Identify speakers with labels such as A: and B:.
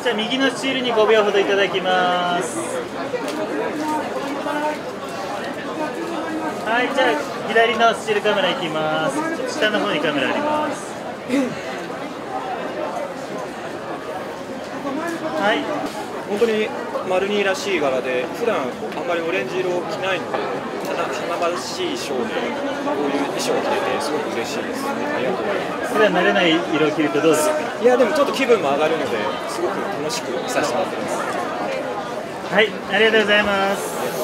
A: じゃあ右のスチールに5秒ほどいただきます。はい、じゃあ左のスチールカメラいきます。下の方にカメラあります。はい。
B: 本当にマルニーらしい柄で、普段あんまりオレンジ色を着ないので、華々しいショーでこういう衣装を着れてすごく嬉しいです。ありがとうございます。
A: 普段慣れない色を着るとどうですか？
B: いやでもちょっと気分も上がるので、すごく楽しく見させてもらってます。
A: はい、ありがとうございます。